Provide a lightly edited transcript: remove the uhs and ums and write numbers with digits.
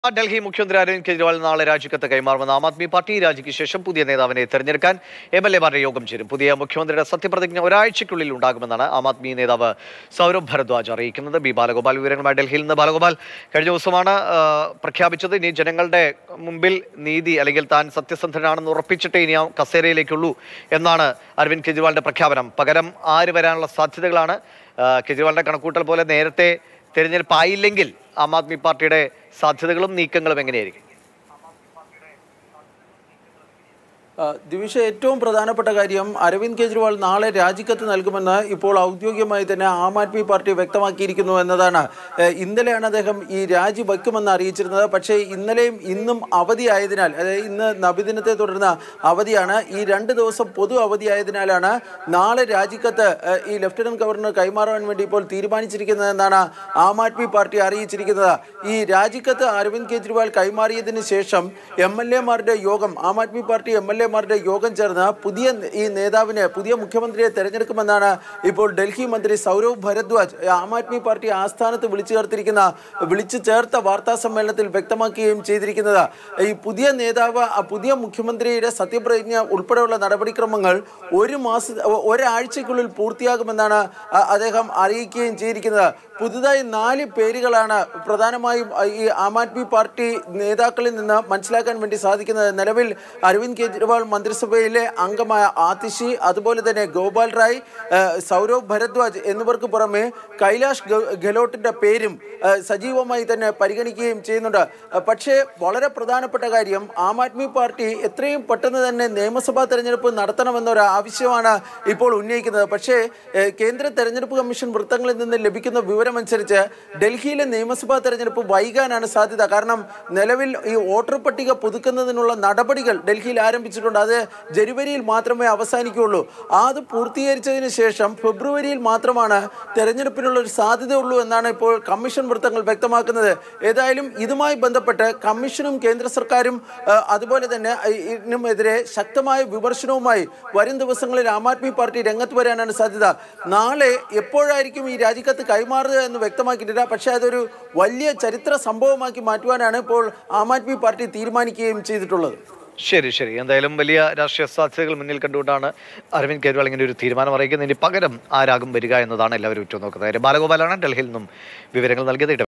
ഡൽഹി മുഖ്യമന്ത്രി അരവിന്ദ് കെജ്രിവാൾ നാളെ രാജിക്കത്ത് കൈമാറുമെന്ന് ആം ആദ്മി പാർട്ടി. രാജിക്ക് ശേഷം പുതിയ നേതാവിനെ തെരഞ്ഞെടുക്കാൻ MLA-മാരുടെ യോഗം ചേരും. പുതിയ മുഖ്യമന്ത്രിയുടെ സത്യപ്രതിജ്ഞ ഒരാഴ്ചയ്ക്കുള്ളിൽ ഉണ്ടാകുമെന്നാണ് ആം ആദ്മി നേതാവ് സൗരഭ് ഭരദ്വാജ് അറിയിക്കുന്നത്. ബി ബാലഗോപാൽ വിവരങ്ങളുമായി ഡൽഹിയിൽ നിന്ന്. ബാലഗോപാൽ, കഴിഞ്ഞ ദിവസമാണ് പ്രഖ്യാപിച്ചത് ഇനി ജനങ്ങളുടെ മുമ്പിൽ നീതി അല്ലെങ്കിൽ താൻ സത്യസന്ധനാണെന്ന് ഉറപ്പിച്ചിട്ടേ ഇനി ആ കസേരയിലേക്കുള്ളൂ എന്നാണ് അരവിന്ദ് കെജ്രിവാളിന്റെ പ്രഖ്യാപനം. പകരം ആര് വരാനുള്ള സാധ്യതകളാണ്? കെജ്രിവാളിന്റെ കണക്കൂട്ടൽ പോലെ നേരത്തെ തെരഞ്ഞെടുപ്പായില്ലെങ്കിൽ ആം ആദ്മി പാർട്ടിയുടെ സാധ്യതകളും നീക്കങ്ങളും എങ്ങനെയായിരിക്കും? ദിവിഷ, ഏറ്റവും പ്രധാനപ്പെട്ട കാര്യം അരവിന്ദ് കെജ്രിവാൾ നാളെ രാജിക്കത്ത് നൽകുമെന്ന് ഇപ്പോൾ ഔദ്യോഗികമായി തന്നെ ആം ആദ്മി പാർട്ടി വ്യക്തമാക്കിയിരിക്കുന്നു എന്നതാണ്. ഇന്നലെയാണ് അദ്ദേഹം ഈ രാജി വയ്ക്കുമെന്ന് അറിയിച്ചിരുന്നത്. പക്ഷേ ഇന്നലെയും ഇന്നും അവധിയായതിനാൽ, അതായത് ഇന്ന് നബിദിനത്തെ തുടർന്ന് അവധിയാണ്, ഈ 2 ദിവസം പൊതു അവധിയായതിനാലാണ് നാളെ രാജിക്കത്ത് ഈ ലഫ്റ്റനന്റ് ഗവർണർ കൈമാറാൻ വേണ്ടി ഇപ്പോൾ തീരുമാനിച്ചിരിക്കുന്നതെന്നാണ് ആം ആദ്മി പാർട്ടി അറിയിച്ചിരിക്കുന്നത്. ഈ രാജിക്കത്ത് അരവിന്ദ് കെജ്രിവാൾ കൈമാറിയതിന് ശേഷം MLA-മാരുടെ യോഗം, ആം ആദ്മി പാർട്ടി MLA-മാരുടെ യോഗം ചേർന്ന് പുതിയ ഈ നേതാവിനെ, പുതിയ മുഖ്യമന്ത്രിയെ തെരഞ്ഞെടുക്കുമെന്നാണ് ഇപ്പോൾ ഡൽഹി മന്ത്രി സൗരഭ് ഭരദ്വാജ് ആം ആദ്മി പാർട്ടി ആസ്ഥാനത്ത് വിളിച്ചു ചേർത്ത വാർത്താ സമ്മേളനത്തിൽ വ്യക്തമാക്കുകയും ചെയ്തിരിക്കുന്നത്. ഈ പുതിയ നേതാവ്, പുതിയ മുഖ്യമന്ത്രിയുടെ സത്യപ്രതിജ്ഞ ഉൾപ്പെടെയുള്ള നടപടിക്രമങ്ങൾ ഒരാഴ്ചയ്ക്കുള്ളിൽ പൂർത്തിയാകുമെന്നാണ് അദ്ദേഹം അറിയിക്കുകയും ചെയ്തിരിക്കുന്നത്. പുതുതായി 4 പേരുകളാണ് പ്രധാനമായും ഈ ആം ആദ്മി പാർട്ടി നേതാക്കളിൽ നിന്ന് മനസ്സിലാക്കാൻ വേണ്ടി സാധിക്കുന്നത്. നിലവിൽ അരവിന്ദ് കെജ്രിവാൾ മന്ത്രിസഭയിലെ അംഗമായ ആതിഷി, അതുപോലെ തന്നെ ഗോപാൽ റായ്, സൗരഭ് ഭരദ്വാജ് എന്നിവർക്ക് പുറമെ കൈലാഷ് ഗെഹ്ലോട്ടിന്റെ പേരും സജീവമായി തന്നെ പരിഗണിക്കുകയും ചെയ്യുന്നുണ്ട്. പക്ഷേ വളരെ പ്രധാനപ്പെട്ട കാര്യം, ആം ആദ്മി പാർട്ടി എത്രയും പെട്ടെന്ന് തന്നെ നിയമസഭാ തെരഞ്ഞെടുപ്പ് നടത്തണമെന്നൊരു ആവശ്യമാണ് ഇപ്പോൾ ഉന്നയിക്കുന്നത്. പക്ഷേ കേന്ദ്ര തെരഞ്ഞെടുപ്പ് കമ്മീഷൻ വൃത്തങ്ങളിൽ നിന്ന് ലഭിക്കുന്ന വിവരമനുസരിച്ച് ഡൽഹിയിലെ നിയമസഭാ തെരഞ്ഞെടുപ്പ് വൈകാനാണ് സാധ്യത. കാരണം നിലവിൽ ഈ വോട്ടർ പട്ടിക പുതുക്കുന്നതിനുള്ള നടപടികൾ ഡൽഹിയിൽ ആരംഭിച്ചിട്ടുണ്ട്. അത് ജനുവരിയിൽ മാത്രമേ അവസാനിക്കുകയുള്ളൂ. അത് പൂർത്തീകരിച്ചതിന് ശേഷം ഫെബ്രുവരിയിൽ മാത്രമാണ് തെരഞ്ഞെടുപ്പിനുള്ള ഒരു സാധ്യതയുള്ളൂ എന്നാണ് ഇപ്പോൾ കമ്മീഷൻ വൃത്തങ്ങൾ വ്യക്തമാക്കുന്നത്. ഏതായാലും ഇതുമായി ബന്ധപ്പെട്ട് കമ്മീഷനും കേന്ദ്ര സർക്കാരും അതുപോലെ തന്നെ ഇതിനെതിരെ ശക്തമായ വിമർശനവുമായി വരും ദിവസങ്ങളിൽ ആം ആദ്മി പാർട്ടി രംഗത്ത് വരാനാണ് സാധ്യത. നാളെ എപ്പോഴായിരിക്കും ഈ രാജിക്കത്ത് കൈമാറുക എന്ന് വ്യക്തമാക്കിയിട്ടില്ല. പക്ഷേ അതൊരു വലിയ ചരിത്ര സംഭവമാക്കി മാറ്റുവാനാണ് ഇപ്പോൾ ആം ആദ്മി പാർട്ടി തീരുമാനിക്കുകയും ചെയ്തിട്ടുള്ളത്. ശരി. എന്തായാലും വലിയ രാഷ്ട്രീയ സാധ്യതകൾ മുന്നിൽ കണ്ടുകൊണ്ടാണ് അരവിന്ദ് കെജ്രിവാൾ ഇങ്ങനെ ഒരു തീരുമാനം അറിയിക്കുന്നത്. ഇനി പകരം ആരാകും വരിക എന്നതാണ് എല്ലാവരും ഉറ്റുനോക്കുന്നത്. ബാലഗോപാലാണ് ഡൽഹിയിൽ നിന്നും വിവരങ്ങൾ നൽകിയത്.